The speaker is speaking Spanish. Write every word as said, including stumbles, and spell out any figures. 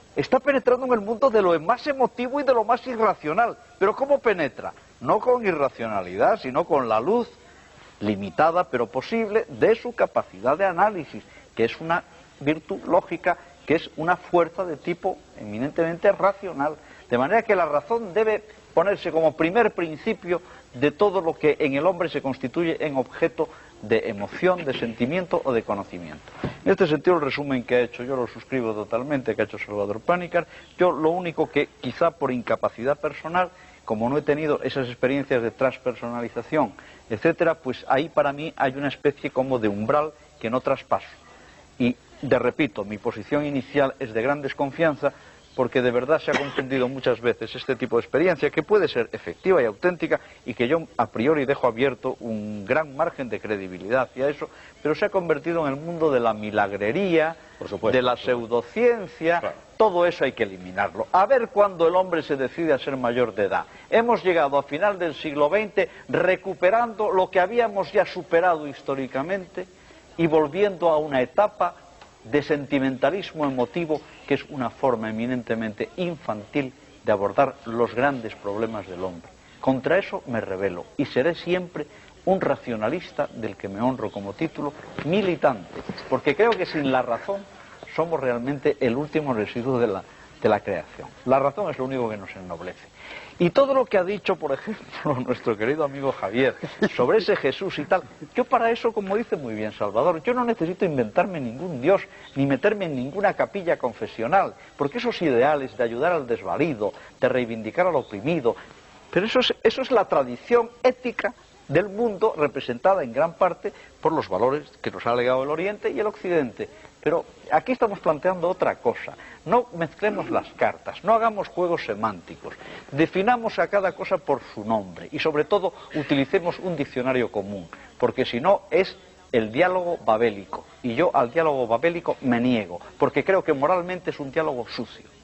está penetrando en el mundo de lo más emotivo y de lo más irracional. ¿Pero cómo penetra? No con irracionalidad, sino con la luz limitada pero posible de su capacidad de análisis, que es una virtud lógica, que es una fuerza de tipo eminentemente racional. De manera que la razón debe ponerse como primer principio de todo lo que en el hombre se constituye en objeto de emoción, de sentimiento o de conocimiento. En este sentido, el resumen que ha hecho, yo lo suscribo totalmente, que ha hecho Salvador Panikkar. Yo lo único que, quizá por incapacidad personal, como no he tenido esas experiencias de transpersonalización, etcétera, pues ahí para mí hay una especie como de umbral que no traspaso. Y, de repito, mi posición inicial es de gran desconfianza, porque de verdad se ha confundido muchas veces este tipo de experiencia, que puede ser efectiva y auténtica, y que yo a priori dejo abierto un gran margen de credibilidad hacia eso, pero se ha convertido en el mundo de la milagrería, por supuesto, de la pseudociencia. Claro. Todo eso hay que eliminarlo. A ver cuándo el hombre se decide a ser mayor de edad. Hemos llegado a final del siglo veinte recuperando lo que habíamos ya superado históricamente y volviendo a una etapa de sentimentalismo emotivo, que es una forma eminentemente infantil de abordar los grandes problemas del hombre. Contra eso me rebelo y seré siempre un racionalista, del que me honro como título, militante, porque creo que sin la razón somos realmente el último residuo de la, de la creación. La razón es lo único que nos ennoblece. Y todo lo que ha dicho, por ejemplo, nuestro querido amigo Javier, sobre ese Jesús y tal, yo para eso, como dice muy bien Salvador, yo no necesito inventarme ningún Dios, ni meterme en ninguna capilla confesional, porque esos ideales de ayudar al desvalido, de reivindicar al oprimido, pero eso es, eso es la tradición ética del mundo, representada en gran parte por los valores que nos ha legado el Oriente y el Occidente. Pero aquí estamos planteando otra cosa. No mezclemos las cartas, no hagamos juegos semánticos, definamos a cada cosa por su nombre y sobre todo utilicemos un diccionario común, porque si no es el diálogo babélico, y yo al diálogo babélico me niego, porque creo que moralmente es un diálogo sucio.